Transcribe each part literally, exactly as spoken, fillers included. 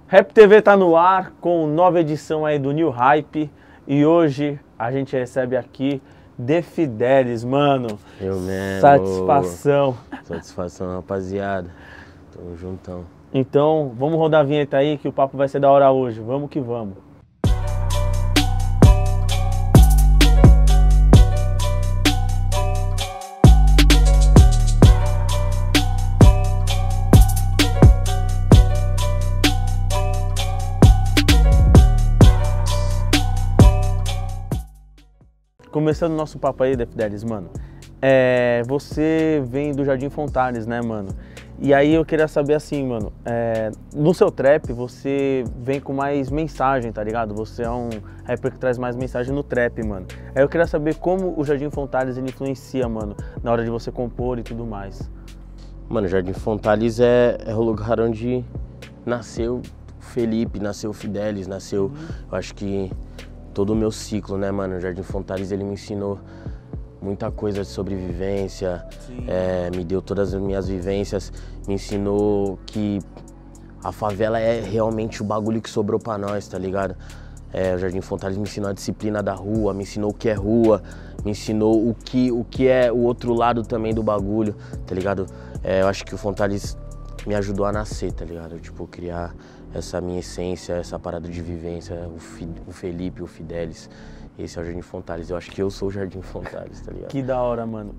Rap T V tá no ar com nova edição aí do New Hype e hoje a gente recebe aqui De Fidelis, mano. Eu mesmo. Satisfação. Satisfação, rapaziada. Tamo juntão. Então, vamos rodar a vinheta aí que o papo vai ser da hora hoje. Vamos que vamos. Começando o nosso papo aí, De Fidelis, mano, é, você vem do Jardim Fontanes, né, mano? E aí eu queria saber assim, mano, é, no seu trap você vem com mais mensagem, tá ligado? Você é um rapper que traz mais mensagem no trap, mano. Aí eu queria saber como o Jardim Fontanes ele influencia, mano, na hora de você compor e tudo mais. Mano, o Jardim Fontanes é, é o lugar onde nasceu o Felipe, nasceu o Fidelis, nasceu, uhum. Eu acho que todo o meu ciclo, né, mano? O Jardim Fontanes, ele me ensinou muita coisa de sobrevivência, é, me deu todas as minhas vivências, me ensinou que a favela é realmente o bagulho que sobrou pra nós, tá ligado? É, o Jardim Fontanes me ensinou a disciplina da rua, me ensinou o que é rua, me ensinou o que, o que é o outro lado também do bagulho, tá ligado? É, eu acho que o Fontanes me ajudou a nascer, tá ligado? Tipo, criar essa minha essência, essa parada de vivência, o, Fi, o Felipe, o Fidelis, esse é o Jardim Fontanes. Eu acho que eu sou o Jardim Fontanes, tá ligado? Que da hora, mano.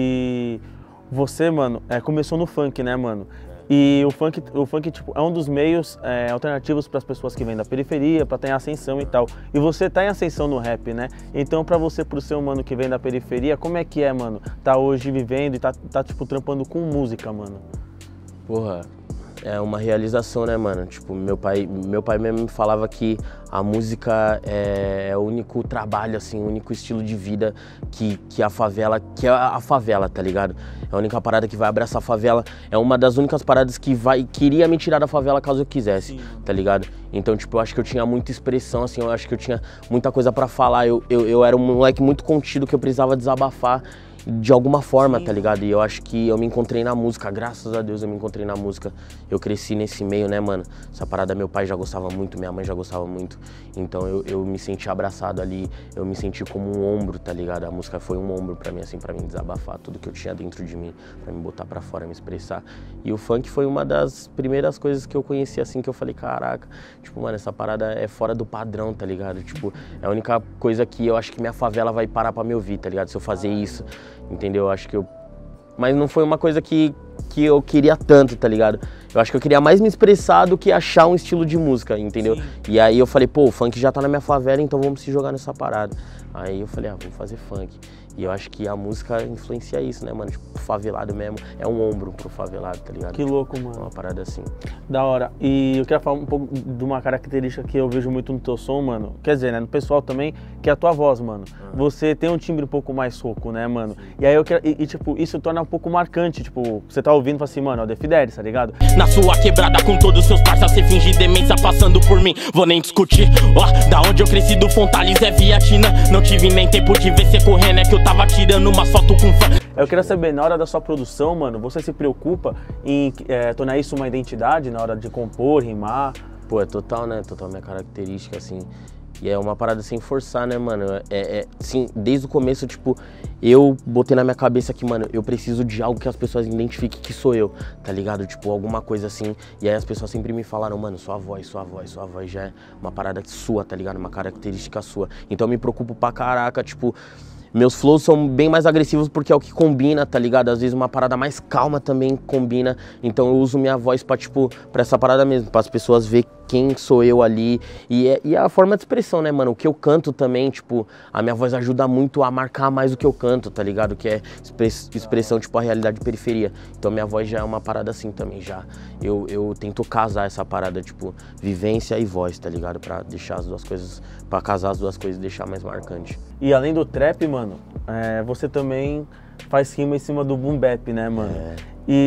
E você, mano, é, começou no funk, né, mano? E o funk, o funk tipo, é um dos meios é, alternativos para as pessoas que vêm da periferia, para estar em ascensão e tal. E você tá em ascensão no rap, né? Então, para você, pro seu mano que vem da periferia, como é que é, mano? Tá hoje vivendo e tá, tá tipo, trampando com música, mano? Porra, é uma realização, né, mano? Tipo, meu pai, meu pai mesmo me falava que a música é, é o único trabalho, assim, o único estilo de vida que, que a favela, que é a favela, tá ligado? É a única parada que vai abraçar a favela, é uma das únicas paradas que vai, que iria me tirar da favela caso eu quisesse, tá ligado? Então, tipo, eu acho que eu tinha muita expressão, assim, eu acho que eu tinha muita coisa pra falar, eu, eu, eu era um moleque muito contido que eu precisava desabafar de alguma forma, Sim. tá ligado? E eu acho que eu me encontrei na música, graças a Deus eu me encontrei na música. Eu cresci nesse meio, né, mano? Essa parada meu pai já gostava muito, minha mãe já gostava muito. Então eu, eu me senti abraçado ali, eu me senti como um ombro, tá ligado? A música foi um ombro pra mim, assim, pra mim desabafar tudo que eu tinha dentro de mim, pra me botar pra fora, me expressar. E o funk foi uma das primeiras coisas que eu conheci, assim, que eu falei, caraca, tipo, mano, essa parada é fora do padrão, tá ligado? Tipo, é a única coisa que eu acho que minha favela vai parar pra me ouvir, tá ligado? Se eu fazer isso. Entendeu? Eu acho que eu... Mas não foi uma coisa que, que eu queria tanto, tá ligado? Eu acho que eu queria mais me expressar do que achar um estilo de música, entendeu? Sim. E aí eu falei, pô, o funk já tá na minha favela, então vamos se jogar nessa parada. Aí eu falei, ah, vamos fazer funk. E eu acho que a música influencia isso, né, mano? Tipo, o favelado mesmo é um ombro pro favelado, tá ligado? Que louco, mano. É uma parada assim. Da hora. E eu queria falar um pouco de uma característica que eu vejo muito no teu som, mano. Quer dizer, né, no pessoal também, que é a tua voz, mano. Uhum. Você tem um timbre um pouco mais rouco, né, mano? Sim. E aí eu quero... E, e, tipo, isso torna um pouco marcante, tipo, você tá ouvindo e fala assim, mano, é o De Fidelis, tá ligado? Na sua quebrada com todos os seus parças, cê finge demência passando por mim. Vou nem discutir, ó, da onde eu cresci do Fontanes é Viatina. Não tive nem tempo de ver cê correndo, é que eu tava tirando uma foto com fã. Eu queria saber, na hora da sua produção, mano, você se preocupa em é, tornar isso uma identidade na hora de compor, rimar? Pô, é total, né? Total minha característica, assim. E é uma parada sem forçar, né, mano? É, é, sim, desde o começo, tipo, eu botei na minha cabeça que, mano, eu preciso de algo que as pessoas identifiquem que sou eu, tá ligado? Tipo, alguma coisa assim. E aí as pessoas sempre me falaram, mano, sua voz, sua voz, sua voz já é uma parada sua, tá ligado? Uma característica sua. Então eu me preocupo pra caraca, tipo... Meus flows são bem mais agressivos porque é o que combina, tá ligado? Às vezes uma parada mais calma também combina. Então eu uso minha voz pra, tipo, pra essa parada mesmo, para as pessoas verem quem sou eu ali. E é, e é a forma de expressão, né, mano? O que eu canto também, tipo, a minha voz ajuda muito a marcar mais o que eu canto, tá ligado? Que é express, expressão, tipo, a realidade de periferia. Então minha voz já é uma parada assim também, já. Eu, eu tento casar essa parada, tipo, vivência e voz, tá ligado? Pra deixar as duas coisas, pra casar as duas coisas e deixar mais marcante. E além do trap, mano, é, você também faz rima em cima do boom bap, né, mano? É.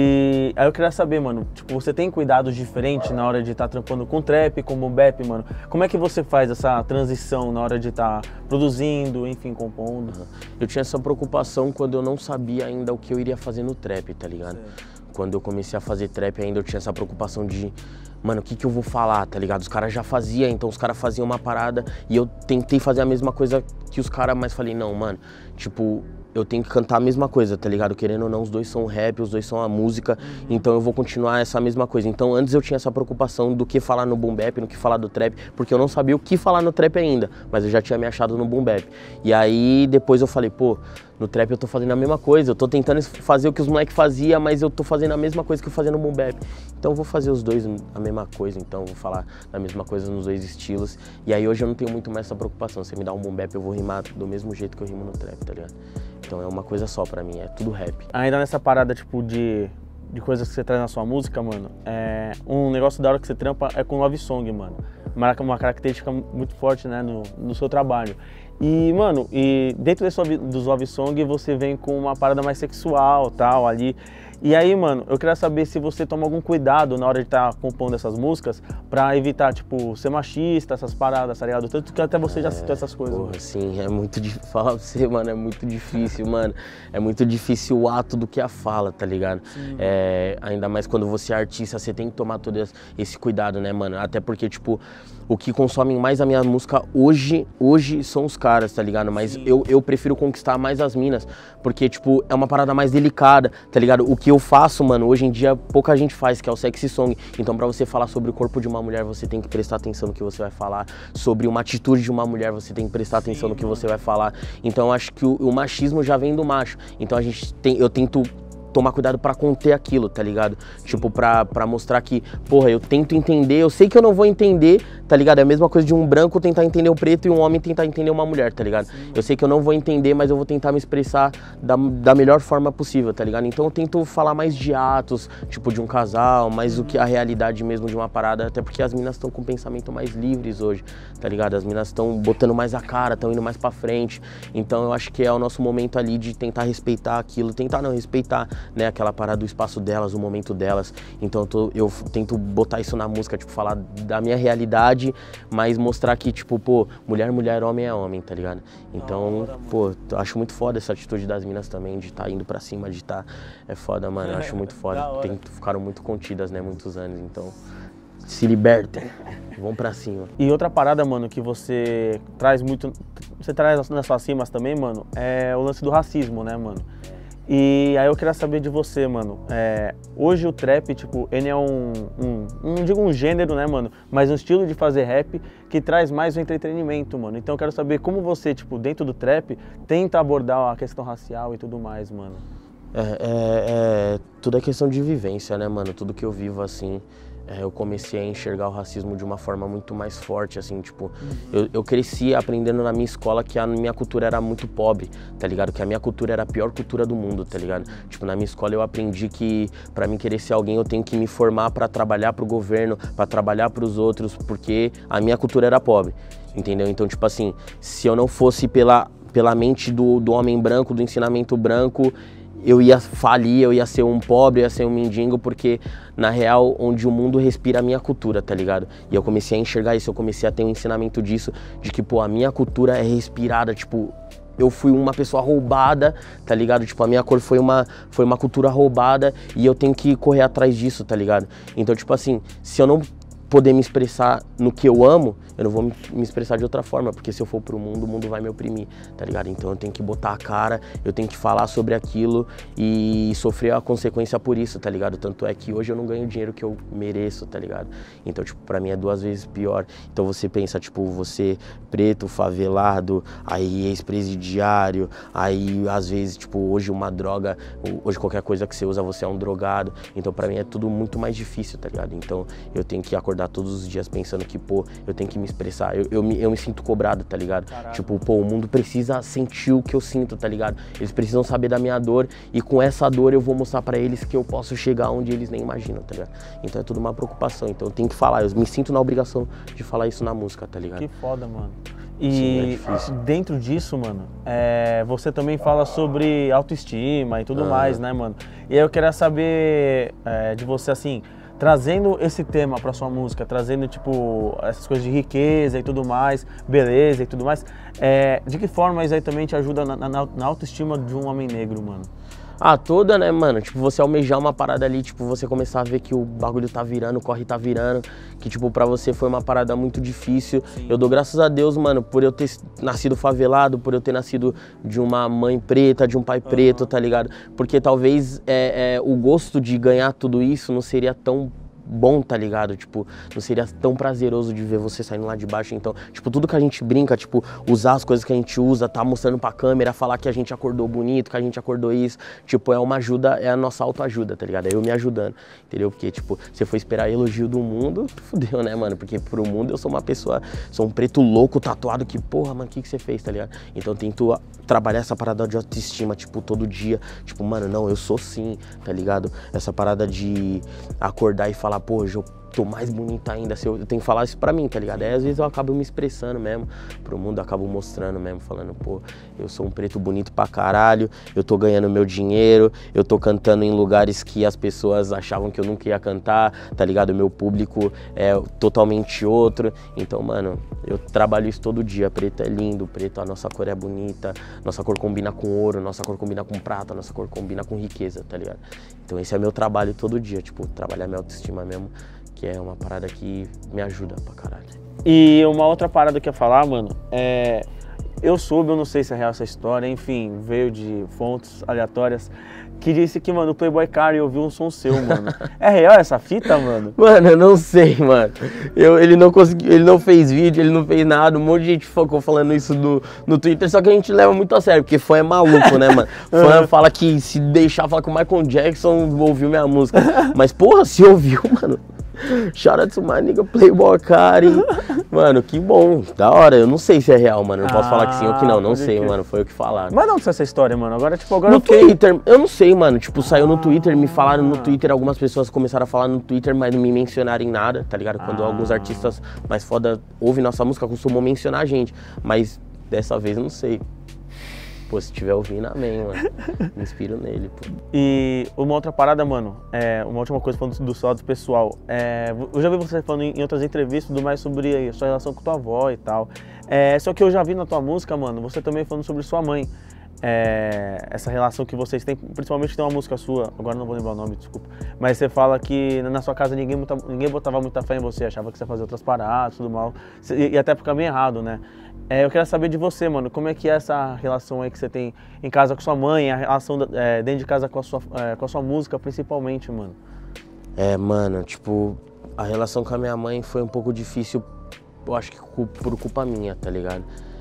E aí eu queria saber, mano, tipo, você tem cuidados diferentes na hora de estar tá trampando com trap, com boom bap, mano? Como é que você faz essa transição na hora de estar tá produzindo, enfim, compondo? Eu tinha essa preocupação quando eu não sabia ainda o que eu iria fazer no trap, tá ligado? Sim. Quando eu comecei a fazer trap ainda eu tinha essa preocupação de... mano, o que que eu vou falar, tá ligado? Os caras já faziam, então os caras faziam uma parada e eu tentei fazer a mesma coisa que os caras, mas falei, não, mano, tipo, eu tenho que cantar a mesma coisa, tá ligado? Querendo ou não, os dois são rap, os dois são a música, uhum. Então eu vou continuar essa mesma coisa. Então antes eu tinha essa preocupação do que falar no boom bap, no que falar do trap, porque eu não sabia o que falar no trap ainda, mas eu já tinha me achado no boom bap. E aí depois eu falei, pô, no trap eu tô fazendo a mesma coisa, eu tô tentando fazer o que os moleques faziam, mas eu tô fazendo a mesma coisa que eu fazia no boom bap. Então eu vou fazer os dois a mesma coisa, então eu vou falar da mesma coisa nos dois estilos. E aí hoje eu não tenho muito mais essa preocupação, se me dá um boom bap eu vou rimar do mesmo jeito que eu rimo no trap, tá ligado? Então é uma coisa só pra mim, é tudo rap. Ainda nessa parada, tipo, de, de coisas que você traz na sua música, mano, é, um negócio da hora que você trampa é com love song, mano. Marca uma característica muito forte, né, no, no seu trabalho. E, mano, e dentro desse, dos love song você vem com uma parada mais sexual, tal, ali. E aí, mano, eu queria saber se você toma algum cuidado na hora de estar tá compondo essas músicas pra evitar, tipo, ser machista, essas paradas, tá ligado? Tanto que até você já citou essas coisas. Porra, mano. Sim, é muito difícil. Falar pra você, mano, é muito difícil, mano. É muito difícil o ato do que a fala, tá ligado? É, ainda mais quando você é artista, você tem que tomar todo esse cuidado, né, mano? Até porque, tipo, o que consome mais a minha música hoje, hoje são os caras, tá ligado? Mas eu, eu prefiro conquistar mais as minas, porque, tipo, é uma parada mais delicada, tá ligado? O que eu faço, mano, hoje em dia pouca gente faz, que é o sexy song. Então pra você falar sobre o corpo de uma mulher, você tem que prestar atenção no que você vai falar. Sobre uma atitude de uma mulher, você tem que prestar atenção Sim, no que mano. você vai falar. Então eu acho que o, o machismo já vem do macho. Então a gente tem, eu tento tomar cuidado pra conter aquilo, tá ligado? Tipo, pra, pra mostrar que, porra, eu tento entender, eu sei que eu não vou entender, tá ligado? É a mesma coisa de um branco tentar entender o preto e um homem tentar entender uma mulher, tá ligado? Sim. Eu sei que eu não vou entender, mas eu vou tentar me expressar da, da melhor forma possível, tá ligado? Então eu tento falar mais de atos, tipo, de um casal, mais do que a realidade mesmo de uma parada, até porque as minas estão com pensamento mais livres hoje, tá ligado? As minas estão botando mais a cara, estão indo mais pra frente, então eu acho que é o nosso momento ali de tentar respeitar aquilo, tentar não respeitar, né, aquela parada do espaço delas, o momento delas. Então eu, tô, eu tento botar isso na música, tipo, falar da minha realidade, mas mostrar que, tipo, pô, mulher, mulher, homem é homem, tá ligado? Então, hora, pô, eu acho muito foda essa atitude das minas também, de estar tá indo pra cima, de estar... Tá, é foda, mano, eu acho muito foda. Tem, ficaram muito contidas, né, muitos anos, então... Se libertem, vão pra cima. E outra parada, mano, que você traz muito... Você traz nas suas rimas também, mano, é o lance do racismo, né, mano? E aí eu queria saber de você, mano, é, hoje o trap, tipo, ele é um, um, não digo um gênero, né, mano, mas um estilo de fazer rap que traz mais o entretenimento, mano. Então eu quero saber como você, tipo, dentro do trap, tenta abordar a questão racial e tudo mais, mano. É, é, é tudo é questão de vivência, né, mano, tudo que eu vivo, assim... É, eu comecei a enxergar o racismo de uma forma muito mais forte, assim, tipo, uhum. eu, eu cresci aprendendo na minha escola que a minha cultura era muito pobre, tá ligado? Que a minha cultura era a pior cultura do mundo, tá ligado? Tipo, na minha escola eu aprendi que pra mim querer ser alguém eu tenho que me formar pra trabalhar pro governo, pra trabalhar pros outros, porque a minha cultura era pobre, entendeu? Então, tipo assim, se eu não fosse pela, pela mente do, do homem branco, do ensinamento branco, eu ia falir, eu ia ser um pobre, eu ia ser um mendigo, porque na real, onde o mundo respira a minha cultura, tá ligado? E eu comecei a enxergar isso, eu comecei a ter um ensinamento disso, de que, pô, a minha cultura é respirada, tipo, eu fui uma pessoa roubada, tá ligado? Tipo, a minha cor foi uma, foi uma cultura roubada e eu tenho que correr atrás disso, tá ligado? Então, tipo assim, se eu não poder me expressar no que eu amo, eu não vou me, me expressar de outra forma, porque se eu for pro mundo, o mundo vai me oprimir, tá ligado? Então eu tenho que botar a cara, eu tenho que falar sobre aquilo e sofrer a consequência por isso, tá ligado? Tanto é que hoje eu não ganho o dinheiro que eu mereço, tá ligado? Então, tipo, pra mim é duas vezes pior. Então você pensa, tipo, você preto, favelado, aí ex-presidiário, aí às vezes, tipo, hoje uma droga, hoje qualquer coisa que você usa, você é um drogado. Então pra mim é tudo muito mais difícil, tá ligado? Então eu tenho que acordar todos os dias pensando que, pô, eu tenho que me expressar, eu, eu, me, eu me sinto cobrado, tá ligado? Caraca. Tipo, pô, o mundo precisa sentir o que eu sinto, tá ligado? Eles precisam saber da minha dor e com essa dor eu vou mostrar pra eles que eu posso chegar onde eles nem imaginam, tá ligado? Então é tudo uma preocupação, então eu tenho que falar, eu me sinto na obrigação de falar isso na música, tá ligado? Que foda, mano. E Sim, é dentro disso, mano, é, você também fala sobre autoestima e tudo ah. mais, né, mano? E aí eu queria saber é, de você, assim, trazendo esse tema pra sua música, trazendo, tipo, essas coisas de riqueza e tudo mais, beleza e tudo mais, é, de que forma isso aí também te ajuda na, na, na autoestima de um homem negro, mano? Ah, toda, né, mano? Tipo, você almejar uma parada ali, tipo, você começar a ver que o bagulho tá virando, o corre tá virando, que, tipo, pra você foi uma parada muito difícil. Sim. Eu dou graças a Deus, mano, por eu ter nascido favelado, por eu ter nascido de uma mãe preta, de um pai uhum. preto, tá ligado? Porque talvez é, é, o gosto de ganhar tudo isso não seria tão bom, tá ligado? Tipo, não seria tão prazeroso de ver você saindo lá de baixo. Então, tipo, tudo que a gente brinca, tipo, usar as coisas que a gente usa, tá mostrando pra câmera, falar que a gente acordou bonito, que a gente acordou isso, tipo, é uma ajuda, é a nossa autoajuda, tá ligado? É eu me ajudando, entendeu? Porque, tipo, se eu for esperar elogio do mundo, fudeu, né, mano? Porque pro mundo eu sou uma pessoa, sou um preto louco, tatuado, que, porra, mano, o que que você fez, tá ligado? Então eu tento trabalhar essa parada de autoestima, tipo, todo dia, tipo, mano, não, eu sou sim, tá ligado? Essa parada de acordar e falar, pô, hoje eu tô mais bonita ainda, se eu, eu tenho que falar isso pra mim, tá ligado? Aí às vezes eu acabo me expressando mesmo, pro mundo eu acabo mostrando mesmo, falando, pô, eu sou um preto bonito pra caralho, eu tô ganhando meu dinheiro, eu tô cantando em lugares que as pessoas achavam que eu nunca ia cantar, tá ligado? O meu público é totalmente outro, então, mano, eu trabalho isso todo dia, preto é lindo, preto, a nossa cor é bonita, nossa cor combina com ouro, nossa cor combina com prata, nossa cor combina com riqueza, tá ligado? Então esse é meu trabalho todo dia, tipo, trabalhar minha autoestima mesmo, que é uma parada que me ajuda pra caralho. E uma outra parada que eu ia falar, mano, é... eu soube, eu não sei se é real essa história, enfim, veio de fontes aleatórias, que disse que, mano, o Playboy Carti ouviu um som seu, mano. É real essa fita, mano? Mano, eu não sei, mano. Eu, ele não conseguiu, ele não fez vídeo, ele não fez nada, um monte de gente ficou falando isso no, no Twitter, só que a gente leva muito a sério, porque fã é maluco, né, mano? Fã fala que se deixar falar com o Michael Jackson, ouviu minha música. Mas, porra, se ouviu, mano... Shout out to my nigga Playboy Carti. Mano, que bom, da hora. Eu não sei se é real, mano. Não posso ah, falar que sim ou que não. Não sei, que... mano. Foi o que falaram. Mas não sei essa história, mano. Agora, tipo, agora no eu fiquei... Twitter, eu não sei, mano. Tipo, saiu no Twitter, me falaram no Twitter. Algumas pessoas começaram a falar no Twitter, mas não me mencionaram em nada, tá ligado? Quando ah. alguns artistas mais foda ouvem nossa música, costumam mencionar a gente. Mas dessa vez eu não sei. Pô, se tiver ouvindo, amém, mano. Me inspiro nele, pô. E uma outra parada, mano, é, uma última coisa falando do sódio pessoal. É, eu já vi você falando em, em outras entrevistas tudo mais sobre a sua relação com tua avó e tal. É, só que eu já vi na tua música, mano, você também falando sobre sua mãe. É, essa relação que vocês têm, principalmente tem uma música sua, agora não vou lembrar o nome, desculpa, mas você fala que na sua casa ninguém, muita, ninguém botava muita fé em você, achava que você ia fazer outras paradas, tudo mal, e, e até ficar bem errado, né? É, eu queria saber de você, mano, como é que é essa relação aí que você tem em casa com sua mãe, a relação é, dentro de casa com a, sua, é, com a sua música principalmente, mano? É, mano, tipo, a relação com a minha mãe foi um pouco difícil, eu acho que por culpa minha, tá ligado?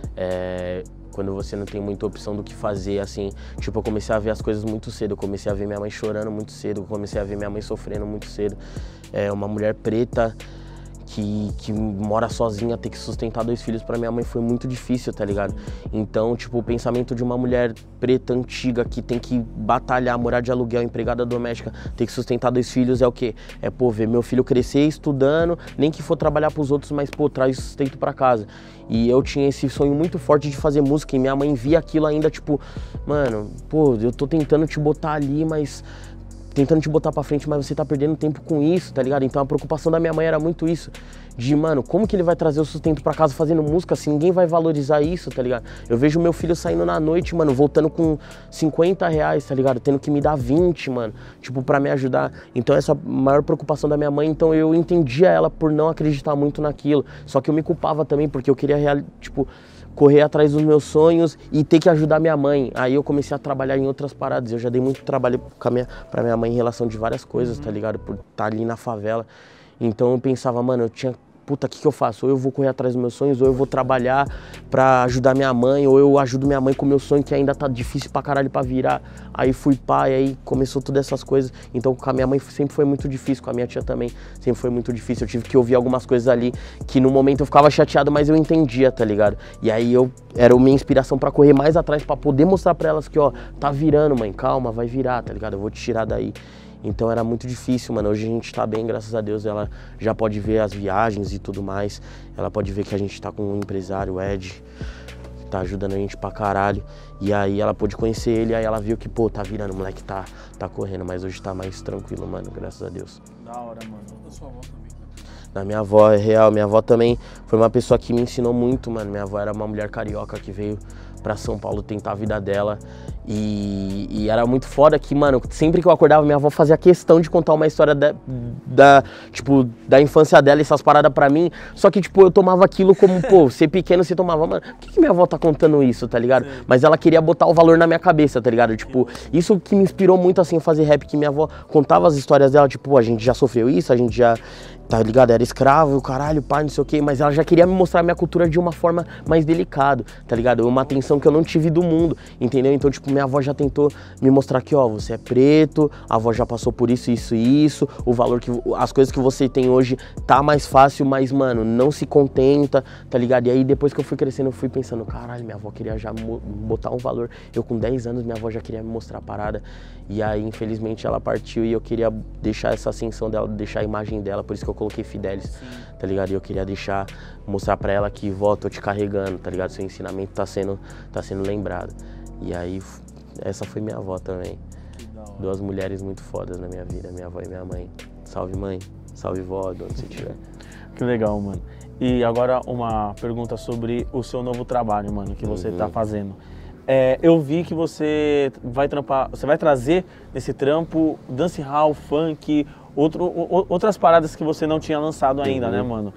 É... Quando você não tem muita opção do que fazer, assim, tipo, eu comecei a ver as coisas muito cedo, eu comecei a ver minha mãe chorando muito cedo, eu comecei a ver minha mãe sofrendo muito cedo. É uma mulher preta que, que mora sozinha, ter que sustentar dois filhos pra minha mãe foi muito difícil, tá ligado? Então, tipo, o pensamento de uma mulher preta antiga que tem que batalhar, morar de aluguel, empregada doméstica, ter que sustentar dois filhos é o quê? É, pô, ver meu filho crescer estudando, nem que for trabalhar pros outros, mas, pô, traz sustento pra casa. E eu tinha esse sonho muito forte de fazer música e minha mãe via aquilo ainda, tipo, mano, pô, eu tô tentando te botar ali, mas... tentando te botar pra frente, mas você tá perdendo tempo com isso, tá ligado? Então a preocupação da minha mãe era muito isso. De, mano, como que ele vai trazer o sustento pra casa fazendo música se ninguém vai valorizar isso, tá ligado? Eu vejo meu filho saindo na noite, mano, voltando com cinquenta reais, tá ligado? Tendo que me dar vinte, mano, tipo, pra me ajudar. Então essa é a maior preocupação da minha mãe, então eu entendia ela por não acreditar muito naquilo. Só que eu me culpava também, porque eu queria, real, tipo... correr atrás dos meus sonhos e ter que ajudar minha mãe. Aí eu comecei a trabalhar em outras paradas. Eu já dei muito trabalho pra minha, pra minha mãe em relação de várias coisas, uhum. tá ligado? Por estar ali na favela. Então eu pensava, mano, eu tinha... puta, o que que eu faço? Ou eu vou correr atrás dos meus sonhos, ou eu vou trabalhar pra ajudar minha mãe, ou eu ajudo minha mãe com o meu sonho que ainda tá difícil pra caralho pra virar. Aí fui pai, aí começou todas essas coisas. Então com a minha mãe sempre foi muito difícil, com a minha tia também sempre foi muito difícil. Eu tive que ouvir algumas coisas ali que no momento eu ficava chateado, mas eu entendia, tá ligado? E aí eu era a minha inspiração pra correr mais atrás, pra poder mostrar pra elas que, ó, tá virando, mãe, calma, vai virar, tá ligado? Eu vou te tirar daí. Então era muito difícil, mano. Hoje a gente tá bem, graças a Deus. Ela já pode ver as viagens e tudo mais. Ela pode ver que a gente tá com um empresário, o Ed, que tá ajudando a gente pra caralho. E aí ela pôde conhecer ele, aí ela viu que, pô, tá virando, o moleque tá, tá correndo. Mas hoje tá mais tranquilo, mano, graças a Deus. Da hora, mano. Da sua avó também. Da minha avó, é real. Minha avó também foi uma pessoa que me ensinou muito, mano. Minha avó era uma mulher carioca que veio pra São Paulo tentar a vida dela. E, e era muito foda que, mano, sempre que eu acordava, minha avó fazia questão de contar uma história da, da, tipo, da infância dela, essas paradas pra mim. Só que, tipo, eu tomava aquilo como, pô, ser pequeno, você tomava, mano, por que, que minha avó tá contando isso, tá ligado? Sim. Mas ela queria botar o valor na minha cabeça, tá ligado? Tipo, isso que me inspirou muito, assim, a fazer rap, que minha avó contava as histórias dela, tipo, pô, a gente já sofreu isso, a gente já... Tá ligado? Era escravo, caralho, pai, não sei o quê, mas ela já queria me mostrar a minha cultura de uma forma mais delicada, tá ligado? Uma atenção que eu não tive do mundo, entendeu? Então, tipo, minha avó já tentou me mostrar que, ó, você é preto, a avó já passou por isso, isso e isso, o valor que, as coisas que você tem hoje tá mais fácil, mas, mano, não se contenta, tá ligado? E aí, depois que eu fui crescendo, eu fui pensando, caralho, minha avó queria já botar um valor, eu com dez anos, minha avó já queria me mostrar a parada, e aí, infelizmente, ela partiu e eu queria deixar essa ascensão dela, deixar a imagem dela, por isso que eu coloquei Fidelis, sim, tá ligado? E eu queria deixar, mostrar pra ela que, vó, tô te carregando, tá ligado? Seu ensinamento tá sendo, tá sendo lembrado. E aí, essa foi minha avó também. Duas mulheres muito fodas na minha vida, minha avó e minha mãe. Salve, mãe. Salve, vó, de onde você estiver. Que legal, mano. E agora uma pergunta sobre o seu novo trabalho, mano, que você uhum. tá fazendo. É, eu vi que você vai trampar, você vai trazer nesse trampo dancehall, funk, outro, o, outras paradas que você não tinha lançado ainda, uhum. né, mano?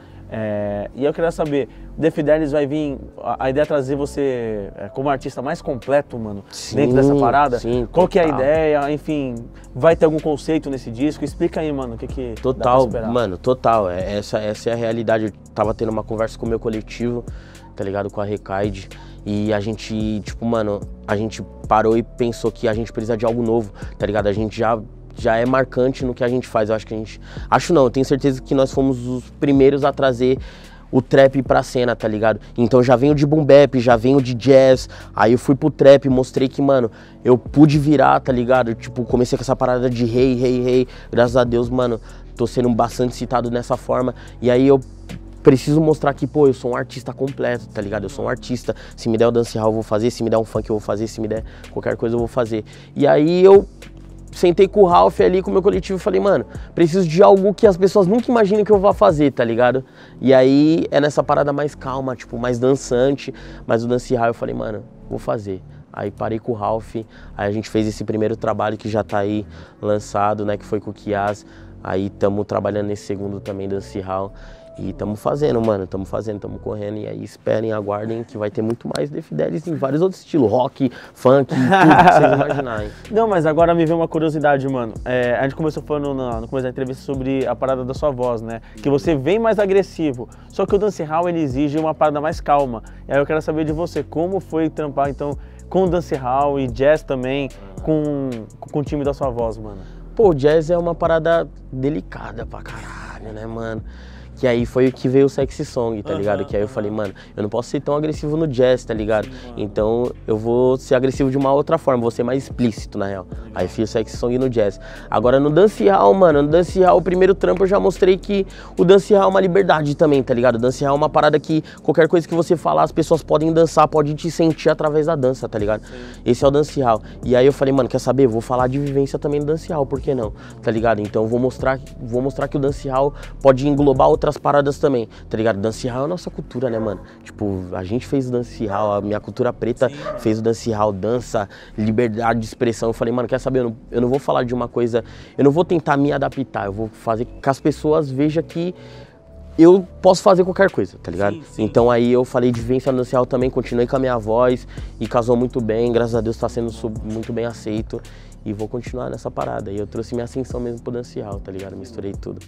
É, e eu queria saber, o The Fidelis vai vir, a, a ideia é trazer você é, como artista mais completo, mano, sim, dentro dessa parada? Sim, qual total. Que é a ideia? Enfim, vai ter algum conceito nesse disco? Explica aí, mano, o que que total, dá pra esperar? Mano, total, é, essa, essa é a realidade. Eu tava tendo uma conversa com o meu coletivo, tá ligado, com a Recaide. E a gente, tipo, mano, a gente parou e pensou que a gente precisa de algo novo, tá ligado? A gente já, já é marcante no que a gente faz. Eu acho que a gente... Acho não, eu tenho certeza que nós fomos os primeiros a trazer o trap pra cena, tá ligado? Então já venho de boom bap, já venho de jazz, aí eu fui pro trap, mostrei que, mano, eu pude virar, tá ligado? Tipo, comecei com essa parada de rei, rei, rei. Graças a Deus, mano, tô sendo bastante citado dessa forma. E aí eu... preciso mostrar que, pô, eu sou um artista completo, tá ligado? Eu sou um artista, se me der o dancehall eu vou fazer, se me der um funk eu vou fazer, se me der qualquer coisa eu vou fazer. E aí eu sentei com o Ralph ali, com o meu coletivo e falei, mano, preciso de algo que as pessoas nunca imaginem que eu vou fazer, tá ligado? E aí é nessa parada mais calma, tipo, mais dançante, mas o dancehall eu falei, mano, vou fazer. Aí parei com o Ralph, aí a gente fez esse primeiro trabalho que já tá aí lançado, né, que foi com o Kias. Aí tamo trabalhando nesse segundo também, dancehall. E tamo fazendo, mano, tamo fazendo, tamo correndo, e aí esperem, aguardem que vai ter muito mais The Fidelis em vários outros estilos, rock, funk, tudo que vocês imaginarem. Não, mas agora me veio uma curiosidade, mano. É, a gente começou falando na, no começo da entrevista sobre a parada da sua voz, né? Que você vem mais agressivo, só que o dancehall ele exige uma parada mais calma. E aí eu quero saber de você, como foi trampar então com o dancehall e jazz também, com, com o time da sua voz, mano? Pô, jazz é uma parada delicada pra caralho, né, mano? Que aí foi o que veio o Sexy Song, tá ligado? Uhum, que aí eu falei, mano, eu não posso ser tão agressivo no jazz, tá ligado? Sim, então eu vou ser agressivo de uma outra forma, vou ser mais explícito, na real. Legal. Aí fiz o Sexy Song no jazz. Agora no dancehall, mano, no dancehall, o primeiro trampo eu já mostrei que o dancehall é uma liberdade também, tá ligado? O dancehall é uma parada que qualquer coisa que você falar, as pessoas podem dançar, podem te sentir através da dança, tá ligado? Sim. Esse é o dancehall. E aí eu falei, mano, quer saber? Vou falar de vivência também no dancehall, por que não? Tá ligado? Então eu vou mostrar, vou mostrar que o dancehall pode englobar outras paradas também, tá ligado? Dancehall é a nossa cultura, né, mano? Tipo, a gente fez o dancehall, a minha cultura preta Sim, fez o dancehall, dança, liberdade de expressão. Eu falei, mano, quer saber? Eu não, eu não vou falar de uma coisa, eu não vou tentar me adaptar, eu vou fazer que as pessoas vejam que eu posso fazer qualquer coisa, tá ligado? Sim, sim. Então aí eu falei de vivência no dancehall também, continuei com a minha voz e casou muito bem, graças a Deus tá sendo muito bem aceito e vou continuar nessa parada. E eu trouxe minha ascensão mesmo pro dancehall, tá ligado? Misturei tudo.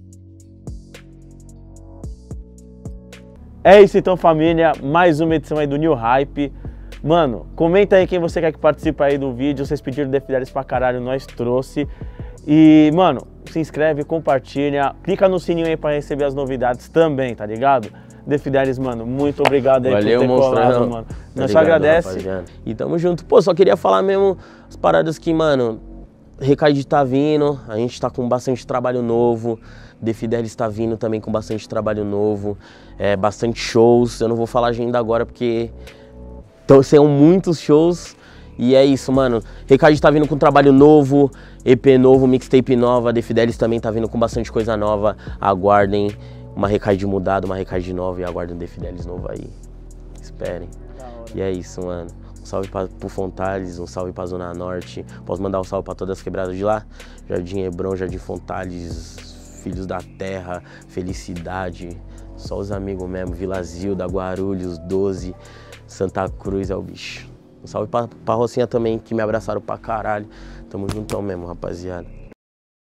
É isso então, família, mais uma edição aí do New Hype. Mano, comenta aí quem você quer que participe aí do vídeo, vocês pediram The Fidelis pra caralho, nós trouxe. E, mano, se inscreve, compartilha, clica no sininho aí pra receber as novidades também, tá ligado? The Fidelis, mano, muito obrigado aí Valeu, por ter monstrão. colado, mano. Nós só agradece. Rapaziada. E tamo junto. Pô, só queria falar mesmo as paradas que, mano, Recaide tá vindo, a gente tá com bastante trabalho novo. The Fidelis está vindo também com bastante trabalho novo, é, bastante shows. Eu não vou falar agenda agora porque são muitos shows. E é isso, mano. Recaide tá vindo com trabalho novo, E P novo, mixtape nova. The Fidelis também tá vindo com bastante coisa nova. Aguardem uma Recaide mudada, uma Recaide nova e aguardem The Fidelis novo aí. Esperem. E é isso, mano. Um salve pra, pro Fontales, um salve pra Zona Norte. Posso mandar um salve pra todas as quebradas de lá? Jardim Hebron, Jardim Fontales, Filhos da Terra, Felicidade. Só os amigos mesmo. Vila Zilda, Guarulhos, doze, Santa Cruz é o bicho. Um salve pra, pra Rocinha também, que me abraçaram pra caralho. Tamo juntão mesmo, rapaziada.